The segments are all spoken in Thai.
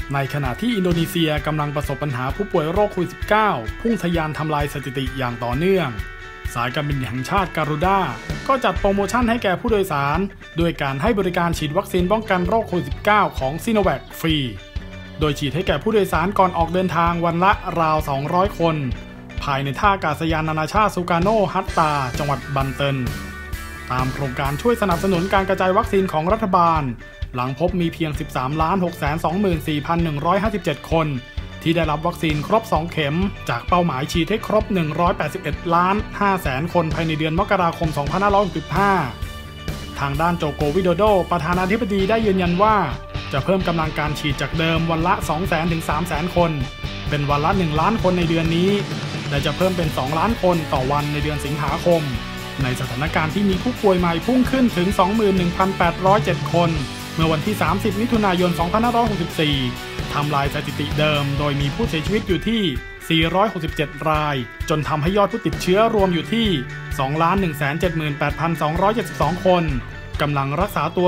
ในขณะที่อินโดนีเซียกำลังประสบปัญหาผู้ป่วยโรคโควิด -19 พุ่งทะยานทำลายสถิติอย่างต่อเนื่องสายการบินแห่งชาติการูด้าก็จัดโปรโมชั่นให้แก่ผู้โดยสารด้วยการให้บริการฉีดวัคซีนป้องกันโรคโควิด -19 ของซิโนแวคฟรีโดยฉีดให้แก่ผู้โดยสารก่อนออกเดินทางวันละราว 200 คนภายในท่าอากาศยานนานาชาติสุการโนฮัตตาจังหวัดบันเตินตามโครงการช่วยสนับสนุนการกระจายวัคซีนของรัฐบาลหลังพบมีเพียง 13,624,157 คนที่ได้รับวัคซีนครบ 2 เข็มจากเป้าหมายฉีดให้ครบ 181,500,000 คนภายในเดือนมกราคม 2565 ทางด้านโจโกวิโดโดประธานาธิบดีได้ยืนยันว่าจะเพิ่มกำลังการฉีดจากเดิมวันละ 200,000 ถึง 300,000 คนเป็นวันละ 1 ล้านคนในเดือนนี้และจะเพิ่มเป็น 2 ล้านคนต่อวันในเดือนสิงหาคมในสถานการณ์ที่มีผู้ป่วยใหม่พุ่งขึ้นถึง 21,807 คนเมื่อวันที่ 30 มิถุนายน 2564 ทำลายสถิติเดิมโดยมีผู้เสียชีวิตอยู่ที่ 467 รายจนทำให้ยอดผู้ติดเชื้อรวมอยู่ที่ 2,178,272 คนกำลังรักษาตัว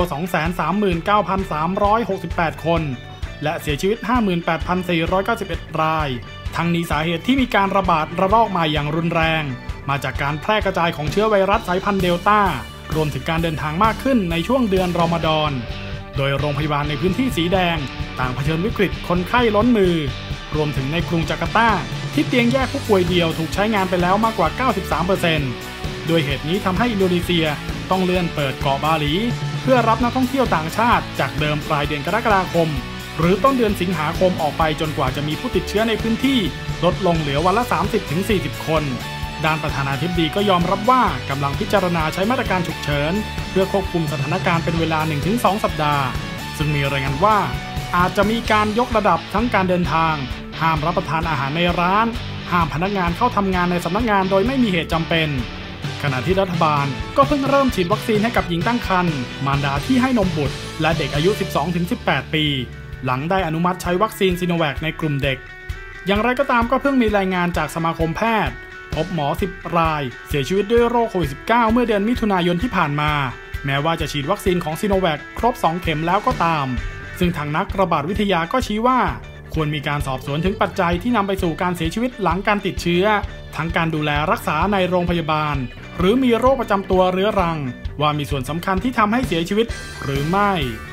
239,368 คนและเสียชีวิต 58,491 รายทั้งนี้สาเหตุที่มีการระบาดระลอกใหม่อย่างรุนแรงมาจากการแพร่กระจายของเชื้อไวรัสสายพันธุ์เดลต้ารวมถึงการเดินทางมากขึ้นในช่วงเดือนรอมฎอนโดยโรงพยาบาลในพื้นที่สีแดงต่างเผชิญวิกฤตคนไข้ล้นมือรวมถึงในกรุงจาการ์ตาที่เตียงแยกผู้ป่วยเดียวถูกใช้งานไปแล้วมากกว่า 93% โดยเหตุนี้ทำให้อินโดนีเซียต้องเลื่อนเปิดเกาะบาหลีเพื่อรับนักท่องเที่ยวต่างชาติจากเดิมปลายเดือนกรกฎาคมหรือต้นเดือนสิงหาคมออกไปจนกว่าจะมีผู้ติดเชื้อในพื้นที่ลดลงเหลือวันละ 30-40 คนด้านประธานาธิบดีก็ยอมรับว่ากำลังพิจารณาใช้มาตรการฉุกเฉินเพื่อควบคุมสถานการณ์เป็นเวลา 1-2 สัปดาห์ซึ่งมีรายงานว่าอาจจะมีการยกระดับทั้งการเดินทางห้ามรับประทานอาหารในร้านห้ามพนักงานเข้าทำงานในสำนักงานโดยไม่มีเหตุจำเป็นขณะที่รัฐบาลก็เพิ่งเริ่มฉีดวัคซีนให้กับหญิงตั้งครรภ์มารดาที่ให้นมบุตรและเด็กอายุ 12-18 ปีหลังได้อนุมัติใช้วัคซีนซิโนแวคในกลุ่มเด็กอย่างไรก็ตามก็เพิ่งมีรายงานจากสมาคมแพทย์พบหมอ 10 รายเสียชีวิตด้วยโรคโควิด -19 เมื่อเดือนมิถุนายนที่ผ่านมาแม้ว่าจะฉีดวัคซีนของซิโนแวคครบ 2 เข็มแล้วก็ตามซึ่งทางนักระบาดวิทยาก็ชี้ว่าควรมีการสอบสวนถึงปัจจัยที่นำไปสู่การเสียชีวิตหลังการติดเชื้อทั้งการดูแลรักษาในโรงพยาบาลหรือมีโรคประจำตัวเรื้อรังว่ามีส่วนสำคัญที่ทำให้เสียชีวิตหรือไม่